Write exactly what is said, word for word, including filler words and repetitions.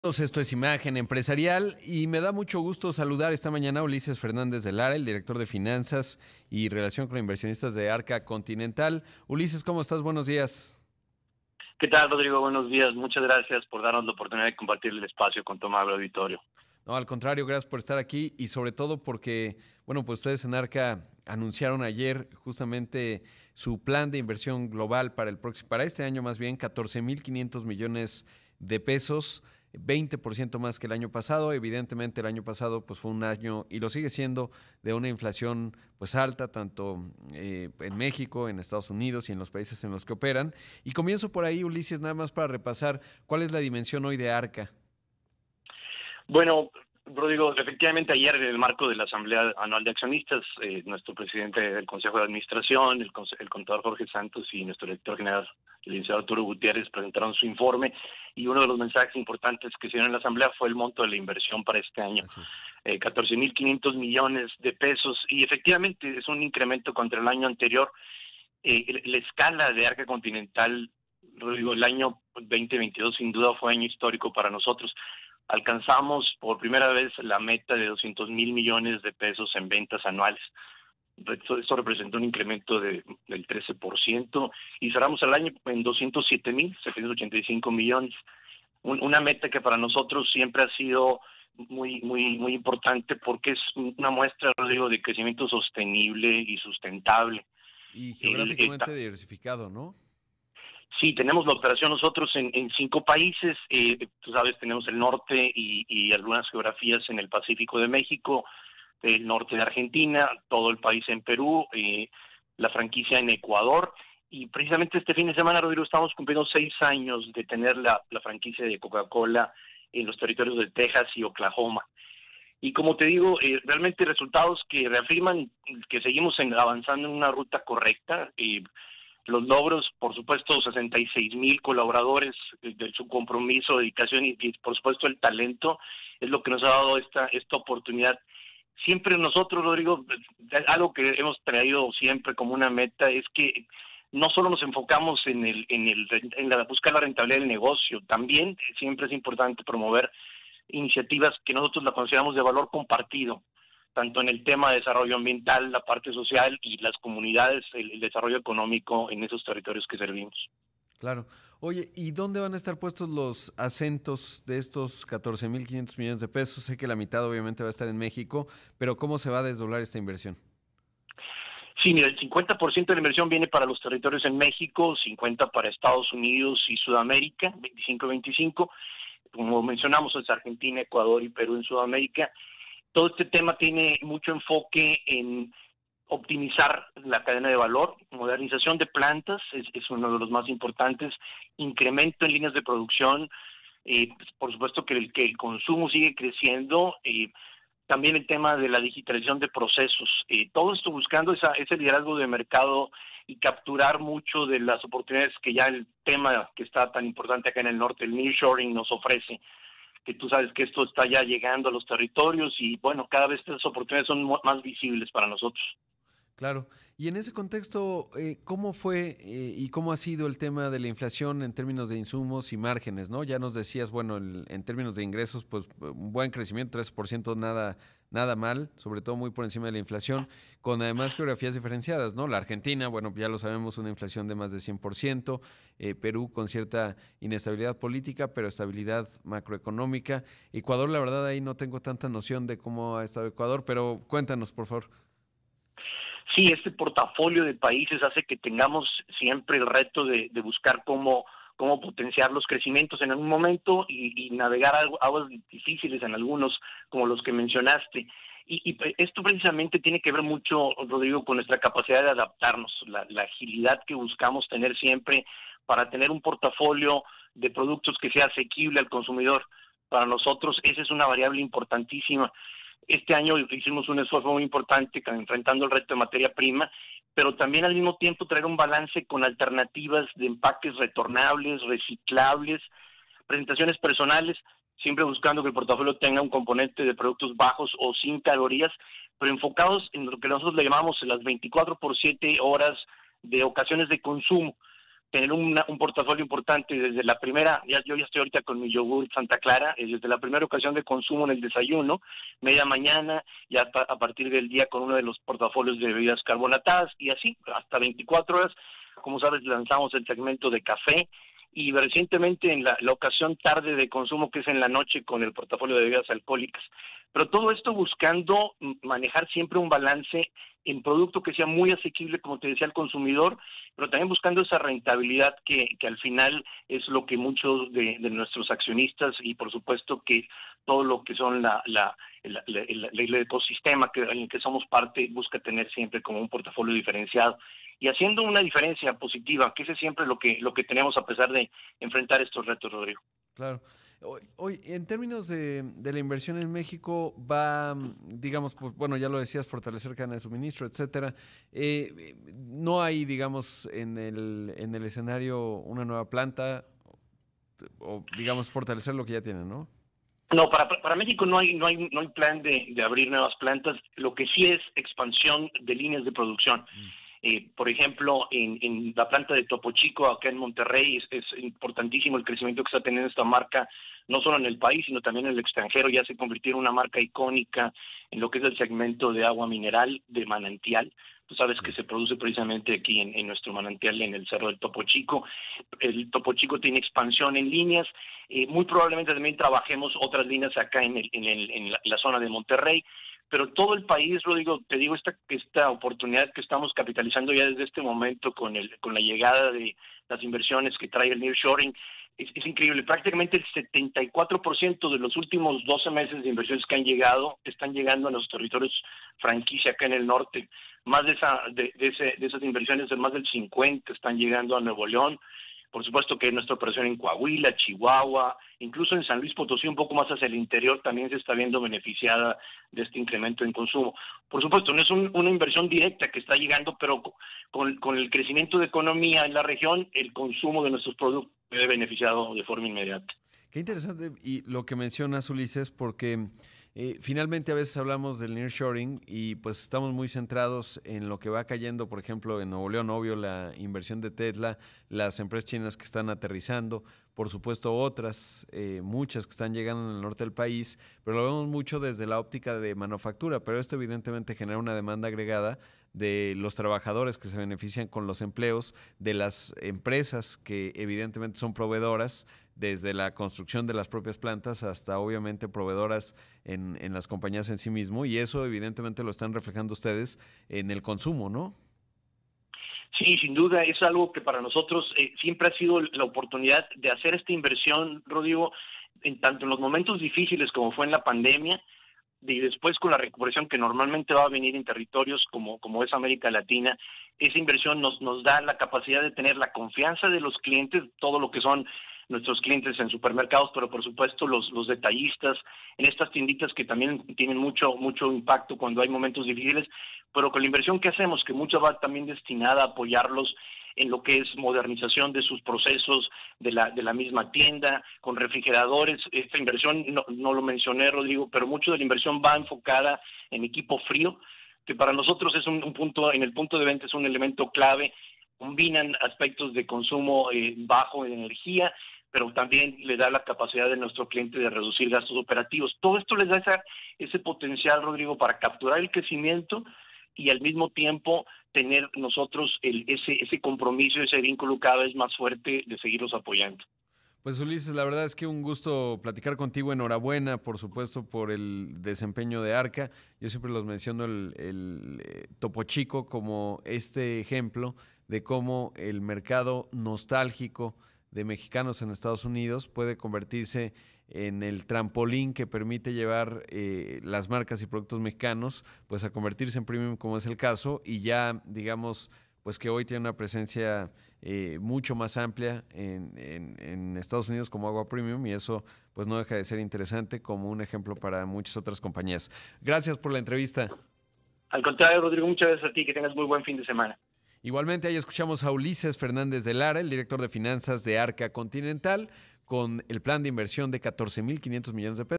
Esto es Imagen Empresarial y me da mucho gusto saludar esta mañana a Ulises Fernández de Lara, el director de Finanzas y Relación con Inversionistas de Arca Continental. Ulises, ¿cómo estás? Buenos días. ¿Qué tal, Rodrigo? Buenos días. Muchas gracias por darnos la oportunidad de compartir el espacio con tu amable auditorio. No, al contrario, gracias por estar aquí y sobre todo porque, bueno, pues ustedes en Arca anunciaron ayer justamente su plan de inversión global para el próximo, para este año más bien, catorce mil quinientos millones de pesos, veinte por ciento más que el año pasado. Evidentemente el año pasado pues fue un año y lo sigue siendo de una inflación pues alta, tanto eh, en México, en Estados Unidos y en los países en los que operan. Y comienzo por ahí, Ulises, nada más para repasar cuál es la dimensión hoy de Arca. Bueno, Rodrigo, efectivamente ayer en el marco de la Asamblea Anual de Accionistas, eh, nuestro presidente del Consejo de Administración, el, el contador Jorge Santos y nuestro director general, el licenciado Arturo Gutiérrez, presentaron su informe y uno de los mensajes importantes que se dio en la Asamblea fue el monto de la inversión para este año, Así es. eh, catorce mil quinientos millones de pesos, y efectivamente es un incremento contra el año anterior. Eh, la escala de Arca Continental, Rodrigo, el año veinte veintidós sin duda fue año histórico para nosotros. Alcanzamos por primera vez la meta de doscientos mil millones de pesos en ventas anuales. Esto, esto representó un incremento de, del trece por ciento y cerramos el año en doscientos siete mil setecientos ochenta y cinco millones. Un, una meta que para nosotros siempre ha sido muy muy muy importante porque es una muestra, Rodrigo, de crecimiento sostenible y sustentable. Y El, el, geográficamente diversificado, ¿no? Sí, tenemos la operación nosotros en, en cinco países. Eh, tú sabes, tenemos el norte y, y algunas geografías en el Pacífico de México, el norte de Argentina, todo el país en Perú, eh, la franquicia en Ecuador. Y precisamente este fin de semana, Rodrigo, estamos cumpliendo seis años de tener la, la franquicia de Coca-Cola en los territorios de Texas y Oklahoma. Y como te digo, eh, realmente resultados que reafirman que seguimos en, avanzando en una ruta correcta. Eh, los logros, por supuesto, sesenta y seis mil colaboradores, de, de su compromiso, dedicación y, y, por supuesto, el talento, es lo que nos ha dado esta, esta oportunidad. Siempre nosotros, Rodrigo, algo que hemos traído siempre como una meta es que no solo nos enfocamos en el en el en la buscar la rentabilidad del negocio, también siempre es importante promover iniciativas que nosotros la consideramos de valor compartido, tanto en el tema de desarrollo ambiental, la parte social y las comunidades, el, el desarrollo económico en esos territorios que servimos. Claro. Oye, ¿y dónde van a estar puestos los acentos de estos catorce mil quinientos millones de pesos? Sé que la mitad obviamente va a estar en México, pero ¿cómo se va a desdoblar esta inversión? Sí, mira, el cincuenta por ciento de la inversión viene para los territorios en México, cincuenta para Estados Unidos y Sudamérica, veinticinco veinticinco. Como mencionamos, es Argentina, Ecuador y Perú en Sudamérica. Todo este tema tiene mucho enfoque en optimizar la cadena de valor, modernización de plantas, es, es uno de los más importantes, incremento en líneas de producción, eh, pues, por supuesto que el, que el consumo sigue creciendo, eh, también el tema de la digitalización de procesos, eh, todo esto buscando esa, ese liderazgo de mercado y capturar mucho de las oportunidades que ya el tema que está tan importante acá en el norte, el nearshoring, nos ofrece, que tú sabes que esto está ya llegando a los territorios y bueno, cada vez estas oportunidades son más visibles para nosotros. Claro. Y en ese contexto, eh, ¿cómo fue eh, y cómo ha sido el tema de la inflación en términos de insumos y márgenes, ¿no? Ya nos decías, bueno, el- en términos de ingresos, pues un buen crecimiento, tres por ciento, nada, nada mal, sobre todo muy por encima de la inflación, con además geografías diferenciadas, ¿no? La Argentina, bueno, ya lo sabemos, una inflación de más de cien por ciento, eh, Perú con cierta inestabilidad política, pero estabilidad macroeconómica. Ecuador, la verdad, ahí no tengo tanta noción de cómo ha estado Ecuador, pero cuéntanos, por favor. Sí, este portafolio de países hace que tengamos siempre el reto de, de buscar cómo, cómo potenciar los crecimientos en algún momento y, y navegar aguas difíciles en algunos, como los que mencionaste. Y, y esto precisamente tiene que ver mucho, Rodrigo, con nuestra capacidad de adaptarnos, la, la agilidad que buscamos tener siempre para tener un portafolio de productos que sea asequible al consumidor. Para nosotros esa es una variable importantísima. Este año hicimos un esfuerzo muy importante enfrentando el reto de materia prima, pero también al mismo tiempo traer un balance con alternativas de empaques retornables, reciclables, presentaciones personales, siempre buscando que el portafolio tenga un componente de productos bajos o sin calorías, pero enfocados en lo que nosotros le llamamos las veinticuatro por siete horas de ocasiones de consumo. tener una, un portafolio importante desde la primera, ya yo ya estoy ahorita con mi yogur Santa Clara, eh, desde la primera ocasión de consumo en el desayuno, media mañana, ya a partir del día con uno de los portafolios de bebidas carbonatadas y así hasta veinticuatro horas. Como sabes, lanzamos el segmento de café y recientemente en la, la ocasión tarde de consumo, que es en la noche, con el portafolio de bebidas alcohólicas. Pero todo esto buscando manejar siempre un balance en producto que sea muy asequible, como te decía, al consumidor, pero también buscando esa rentabilidad que, que al final es lo que muchos de, de nuestros accionistas y por supuesto que todo lo que son la, la, la, la el, el ecosistema que, en el que somos parte busca tener siempre como un portafolio diferenciado y haciendo una diferencia positiva, que ese es siempre lo que, lo que tenemos a pesar de enfrentar estos retos, Rodrigo. Claro. Hoy, hoy, en términos de, de la inversión en México, va, digamos, pues, bueno, ya lo decías, fortalecer cadena de suministro, etcétera. Eh, no hay, digamos, en el, en el escenario una nueva planta o, digamos, fortalecer lo que ya tienen, ¿no? No, para, para México no hay no hay no hay plan de, de abrir nuevas plantas. Lo que sí es expansión de líneas de producción. Mm. Eh, por ejemplo, en, en la planta de Topo Chico, acá en Monterrey, es, es importantísimo el crecimiento que está teniendo esta marca, no solo en el país, sino también en el extranjero. Ya se convirtió en una marca icónica en lo que es el segmento de agua mineral de manantial. Tú sabes que se produce precisamente aquí en, en nuestro manantial, en el Cerro del Topo Chico. El Topo Chico tiene expansión en líneas. Eh, muy probablemente también trabajemos otras líneas acá en, el, en, el, en la, la zona de Monterrey. Pero todo el país, Rodrigo, te digo, esta esta oportunidad que estamos capitalizando ya desde este momento con el con la llegada de las inversiones que trae el nearshoring, es, es increíble. Prácticamente el setenta y cuatro por ciento de los últimos doce meses de inversiones que han llegado están llegando a los territorios franquicia acá en el norte. Más de esa de, de, ese, de esas inversiones, de más del cincuenta están llegando a Nuevo León. Por supuesto que nuestra operación en Coahuila, Chihuahua, incluso en San Luis Potosí, un poco más hacia el interior, también se está viendo beneficiada de este incremento en consumo. Por supuesto, no es un, una inversión directa que está llegando, pero con, con el crecimiento de economía en la región, el consumo de nuestros productos se ve beneficiado de forma inmediata. Qué interesante y lo que mencionas, Ulises, porque eh, finalmente a veces hablamos del nearshoring y pues estamos muy centrados en lo que va cayendo, por ejemplo, en Nuevo León, obvio, la inversión de Tesla, las empresas chinas que están aterrizando, por supuesto otras, eh, muchas que están llegando en el norte del país, pero lo vemos mucho desde la óptica de manufactura, pero esto evidentemente genera una demanda agregada de los trabajadores que se benefician con los empleos, de las empresas que evidentemente son proveedoras, desde la construcción de las propias plantas hasta obviamente proveedoras en, en las compañías en sí mismo, y eso evidentemente lo están reflejando ustedes en el consumo, ¿no? Sí, sin duda, es algo que para nosotros eh, siempre ha sido la oportunidad de hacer esta inversión, Rodrigo, en tanto en los momentos difíciles como fue en la pandemia, y después con la recuperación que normalmente va a venir en territorios como, como es América Latina. Esa inversión nos, nos da la capacidad de tener la confianza de los clientes, todo lo que son nuestros clientes en supermercados, pero por supuesto los, los detallistas, en estas tienditas que también tienen mucho, mucho impacto cuando hay momentos difíciles, pero con la inversión que hacemos, que mucha va también destinada a apoyarlos en lo que es modernización de sus procesos de la de la misma tienda, con refrigeradores. Esta inversión, no, no lo mencioné, Rodrigo, pero mucho de la inversión va enfocada en equipo frío, que para nosotros es un, un punto, en el punto de venta es un elemento clave. Combinan aspectos de consumo eh, bajo en energía, pero también le da la capacidad de nuestro cliente de reducir gastos operativos. Todo esto les da esa, ese potencial, Rodrigo, para capturar el crecimiento y al mismo tiempo tener nosotros el, ese, ese compromiso, ese vínculo cada vez más fuerte de seguirlos apoyando. Pues Ulises, la verdad es que un gusto platicar contigo. Enhorabuena, por supuesto, por el desempeño de Arca. Yo siempre los menciono el, el eh, Topo Chico como este ejemplo de cómo el mercado nostálgico de mexicanos en Estados Unidos puede convertirse en el trampolín que permite llevar eh, las marcas y productos mexicanos pues a convertirse en premium, como es el caso, y ya digamos pues que hoy tiene una presencia eh, mucho más amplia en, en, en Estados Unidos como agua premium, y eso pues no deja de ser interesante como un ejemplo para muchas otras compañías. Gracias por la entrevista. Al contrario, Rodrigo, muchas gracias a ti, que tengas muy buen fin de semana. Igualmente, ahí escuchamos a Ulises Fernández de Lara, el director de finanzas de Arca Continental, con el plan de inversión de catorce mil quinientos millones de pesos.